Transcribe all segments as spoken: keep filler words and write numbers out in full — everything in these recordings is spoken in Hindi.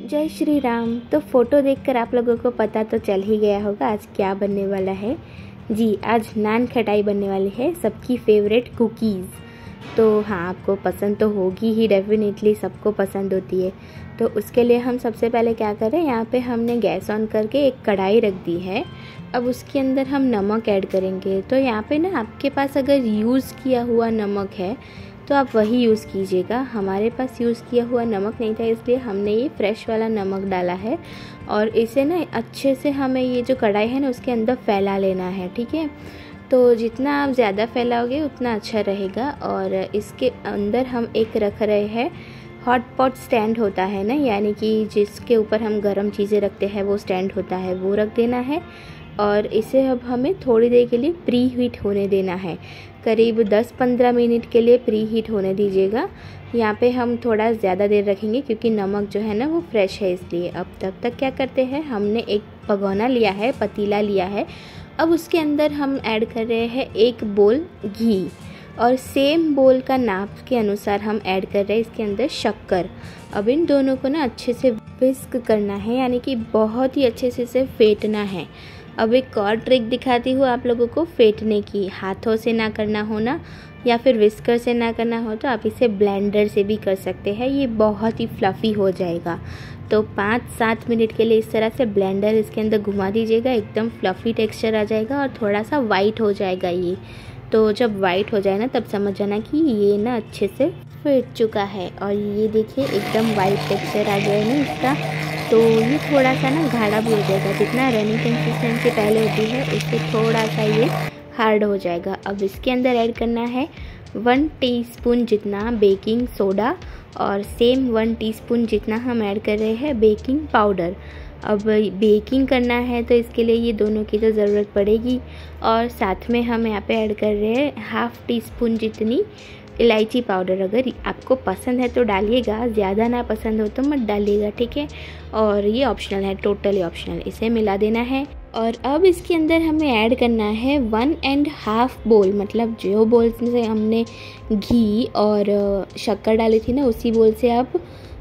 जय श्री राम। तो फ़ोटो देखकर आप लोगों को पता तो चल ही गया होगा आज क्या बनने वाला है। जी, आज नान खटाई बनने वाली है, सबकी फेवरेट कुकीज़। तो हाँ, आपको पसंद तो होगी ही, डेफिनेटली सबको पसंद होती है। तो उसके लिए हम सबसे पहले क्या करें, यहाँ पे हमने गैस ऑन करके एक कढ़ाई रख दी है। अब उसके अंदर हम नमक ऐड करेंगे। तो यहाँ पे ना आपके पास अगर यूज़ किया हुआ नमक है तो आप वही यूज़ कीजिएगा। हमारे पास यूज़ किया हुआ नमक नहीं था, इसलिए हमने ये फ्रेश वाला नमक डाला है। और इसे ना अच्छे से हमें ये जो कढ़ाई है ना उसके अंदर फैला लेना है, ठीक है। तो जितना आप ज़्यादा फैलाओगे उतना अच्छा रहेगा। और इसके अंदर हम एक रख रहे हैं हॉट पॉट स्टैंड होता है ना, यानी कि जिसके ऊपर हम गर्म चीज़ें रखते हैं वो स्टैंड होता है, वो रख देना है। और इसे अब हमें थोड़ी देर के लिए प्री हीट होने देना है, करीब दस पंद्रह मिनट के लिए प्री हीट होने दीजिएगा। यहाँ पे हम थोड़ा ज़्यादा देर रखेंगे क्योंकि नमक जो है ना वो फ्रेश है, इसलिए। अब तब तक क्या करते हैं, हमने एक भगोना लिया है, पतीला लिया है। अब उसके अंदर हम ऐड कर रहे हैं एक बोल घी, और सेम बोल का नाप के अनुसार हम ऐड कर रहे हैं इसके अंदर शक्कर। अब इन दोनों को ना अच्छे से विस्क करना है, यानी कि बहुत ही अच्छे से इसे फेंटना है। अब एक और ट्रिक दिखाती हूँ आप लोगों को फेंटने की। हाथों से ना करना हो ना, या फिर विस्कर से ना करना हो तो आप इसे ब्लेंडर से भी कर सकते हैं, ये बहुत ही फ्लफ़ी हो जाएगा। तो पाँच सात मिनट के लिए इस तरह से ब्लेंडर इसके अंदर घुमा दीजिएगा, एकदम फ्लफ़ी टेक्सचर आ जाएगा और थोड़ा सा वाइट हो जाएगा ये। तो जब वाइट हो जाए ना तब समझ जाना कि ये ना अच्छे से फेंट चुका है। और ये देखिए एकदम वाइट टेक्सचर आ गया है ना इसका। तो ये थोड़ा सा ना गाढ़ा भी हो जाएगा, जितना रनी कंसिस्टेंसी पहले होती है उससे थोड़ा सा ये हार्ड हो जाएगा। अब इसके अंदर ऐड करना है वन टीस्पून जितना बेकिंग सोडा, और सेम वन टीस्पून जितना हम ऐड कर रहे हैं बेकिंग पाउडर। अब बेकिंग करना है तो इसके लिए ये दोनों की तो ज़रूरत पड़ेगी। और साथ में हम यहाँ पे ऐड कर रहे हैं हाफ़ टी स्पून जितनी इलायची पाउडर। अगर आपको पसंद है तो डालिएगा, ज़्यादा ना पसंद हो तो मत डालिएगा, ठीक है। और ये ऑप्शनल है, टोटली ऑप्शनल। इसे मिला देना है। और अब इसके अंदर हमें ऐड करना है वन एंड हाफ बोल, मतलब जो बोल से हमने घी और शक्कर डाली थी ना उसी बोल से आप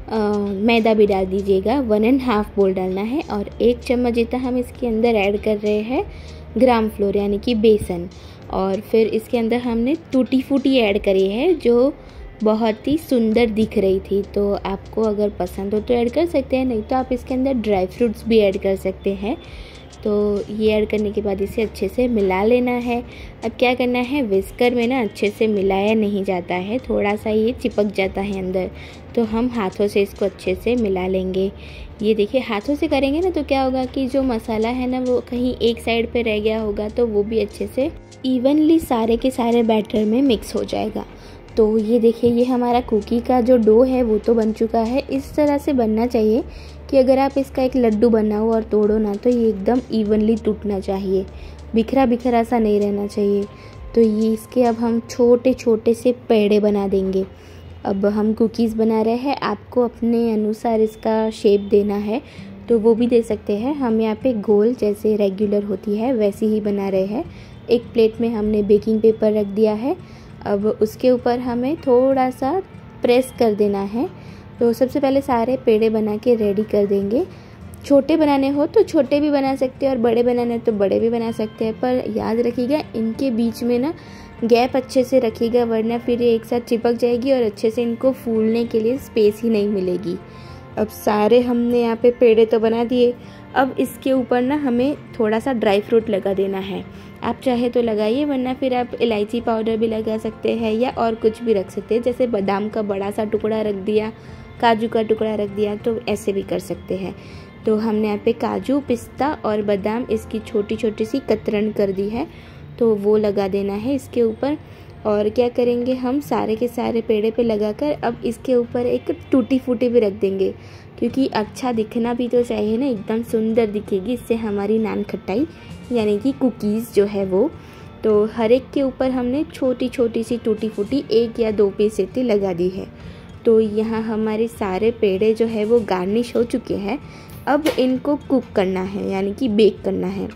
मैदा भी डाल दीजिएगा। वन एंड हाफ बोल डालना है। और एक चम्मच जितना हम इसके अंदर ऐड कर रहे हैं ग्राम फ्लोर, यानी कि बेसन। और फिर इसके अंदर हमने टूटी फूटी ऐड करी है जो बहुत ही सुंदर दिख रही थी। तो आपको अगर पसंद हो तो ऐड कर सकते हैं, नहीं तो आप इसके अंदर ड्राई फ्रूट्स भी ऐड कर सकते हैं। तो ये ऐड करने के बाद इसे अच्छे से मिला लेना है। अब क्या करना है, विस्कर में ना अच्छे से मिलाया नहीं जाता है, थोड़ा सा ये चिपक जाता है अंदर। तो हम हाथों से इसको अच्छे से मिला लेंगे। ये देखिए हाथों से करेंगे ना तो क्या होगा कि जो मसाला है ना वो कहीं एक साइड पे रह गया होगा तो वो भी अच्छे से इवनली सारे के सारे बैटर में मिक्स हो जाएगा। तो ये देखिए ये हमारा कुकी का जो डो है वो तो बन चुका है। इस तरह से बनना चाहिए कि अगर आप इसका एक लड्डू बनाओ और तोड़ो ना तो ये एकदम इवनली टूटना चाहिए, बिखरा बिखरा सा नहीं रहना चाहिए। तो ये इसके अब हम छोटे छोटे से पेड़े बना देंगे। अब हम कुकीज़ बना रहे हैं, आपको अपने अनुसार इसका शेप देना है तो वो भी दे सकते हैं। हम यहाँ पे गोल जैसे रेगुलर होती है वैसी ही बना रहे हैं। एक प्लेट में हमने बेकिंग पेपर रख दिया है। अब उसके ऊपर हमें थोड़ा सा प्रेस कर देना है। तो सबसे पहले सारे पेड़े बना के रेडी कर देंगे। छोटे बनाने हो तो छोटे भी बना सकते हैं और बड़े बनाने हो तो बड़े भी बना सकते हैं, पर याद रखिएगा इनके बीच में ना गैप अच्छे से रखिएगा, वरना फिर ये एक साथ चिपक जाएगी और अच्छे से इनको फूलने के लिए स्पेस ही नहीं मिलेगी। अब सारे हमने यहाँ पे पेड़े तो बना दिए। अब इसके ऊपर ना हमें थोड़ा सा ड्राई फ्रूट लगा देना है। आप चाहे तो लगाइए, वरना फिर आप इलायची पाउडर भी लगा सकते हैं या और कुछ भी रख सकते हैं, जैसे बादाम का बड़ा सा टुकड़ा रख दिया, काजू का टुकड़ा रख दिया, तो ऐसे भी कर सकते हैं। तो हमने यहाँ पे काजू, पिस्ता और बादाम इसकी छोटी छोटी सी कतरन कर दी है, तो वो लगा देना है इसके ऊपर। और क्या करेंगे, हम सारे के सारे पेड़े पे लगाकर अब इसके ऊपर एक टूटी फूटी भी रख देंगे, क्योंकि अच्छा दिखना भी तो चाहिए ना, एकदम सुंदर दिखेगी इससे हमारी नान खटाई यानी कि कुकीज़ जो है वो। तो हर एक के ऊपर हमने छोटी छोटी सी टूटी फूटी एक या दो पीस इतनी लगा दी है। तो यहाँ हमारे सारे पेड़े जो है वो गार्निश हो चुके हैं। अब इनको कुक करना है, यानी कि बेक करना है।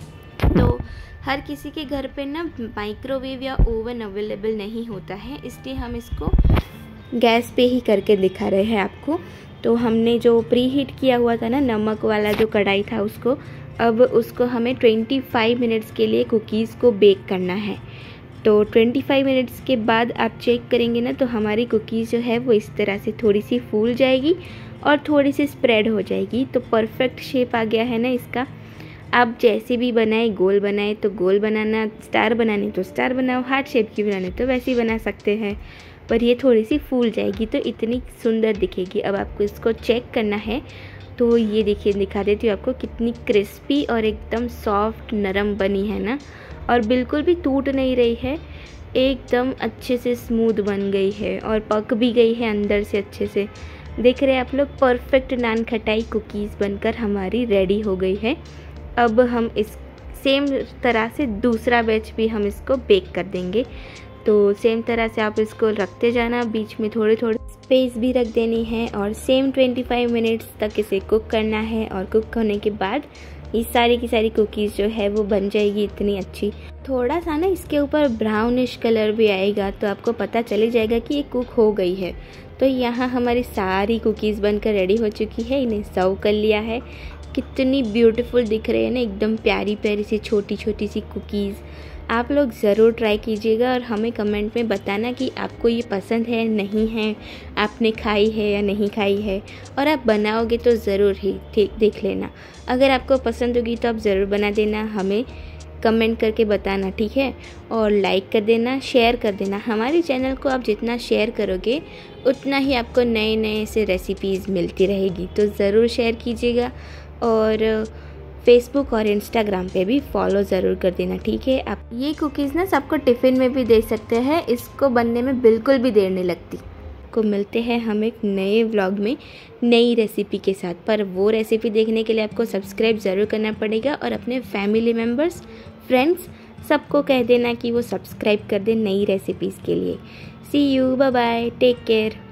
तो हर किसी के घर पे ना माइक्रोवेव या ओवन अवेलेबल नहीं होता है, इसलिए हम इसको गैस पे ही करके दिखा रहे हैं आपको। तो हमने जो प्री हीट किया हुआ था ना नमक वाला जो कढ़ाई था उसको, अब उसको हमें पच्चीस मिनट्स के लिए कुकीज़ को बेक करना है। तो पच्चीस मिनट्स के बाद आप चेक करेंगे ना तो हमारी कुकीज़ जो है वो इस तरह से थोड़ी सी फूल जाएगी और थोड़ी सी स्प्रेड हो जाएगी। तो परफेक्ट शेप आ गया है ना इसका। आप जैसे भी बनाए, गोल बनाए तो गोल बनाना, स्टार बनाने तो स्टार बनाओ, हार्ट शेप की बनाने तो वैसे ही बना सकते हैं, पर ये थोड़ी सी फूल जाएगी तो इतनी सुंदर दिखेगी। अब आपको इसको चेक करना है तो ये देखिए, दिखा देती हूँ आपको कितनी क्रिस्पी और एकदम सॉफ्ट नरम बनी है ना, और बिल्कुल भी टूट नहीं रही है, एकदम अच्छे से स्मूथ बन गई है और पक भी गई है अंदर से अच्छे से। देख रहे हैं आप लोग, परफेक्ट नान खटाई कुकीज़ बनकर हमारी रेडी हो गई है। अब हम इस सेम तरह से दूसरा बैच भी हम इसको बेक कर देंगे। तो सेम तरह से आप इसको रखते जाना, बीच में थोड़े थोड़े स्पेस भी रख देनी है और सेम पच्चीस मिनट्स तक इसे कुक करना है। और कुक होने के बाद ये सारी की सारी कुकीज़ जो है वो बन जाएगी इतनी अच्छी। थोड़ा सा ना इसके ऊपर ब्राउनिश कलर भी आएगा तो आपको पता चले जाएगा कि ये कुक हो गई है। तो यहाँ हमारी सारी कुकीज़ बनकर रेडी हो चुकी है, इन्हें सर्व कर लिया है। कितनी ब्यूटीफुल दिख रही है ना, एकदम प्यारी प्यारी सी छोटी छोटी सी कुकीज़। आप लोग ज़रूर ट्राई कीजिएगा और हमें कमेंट में बताना कि आपको ये पसंद है नहीं है, आपने खाई है या नहीं खाई है। और आप बनाओगे तो ज़रूर ही ठीक देख लेना, अगर आपको पसंद होगी तो आप ज़रूर बना देना, हमें कमेंट करके बताना, ठीक है। और लाइक कर देना, शेयर कर देना। हमारे चैनल को आप जितना शेयर करोगे उतना ही आपको नए नए से रेसिपीज़ मिलती रहेगी, तो ज़रूर शेयर कीजिएगा। और फेसबुक और इंस्टाग्राम पे भी फॉलो ज़रूर कर देना, ठीक है। आप ये कुकीज़ ना सबको टिफ़िन में भी दे सकते हैं, इसको बनने में बिल्कुल भी देर नहीं लगती। को मिलते हैं हम एक नए व्लॉग में नई रेसिपी के साथ, पर वो रेसिपी देखने के लिए आपको सब्सक्राइब ज़रूर करना पड़ेगा और अपने फैमिली मेम्बर्स, फ्रेंड्स सबको कह देना कि वो सब्सक्राइब कर दे नई रेसिपीज़ के लिए। See you, bye bye, take care.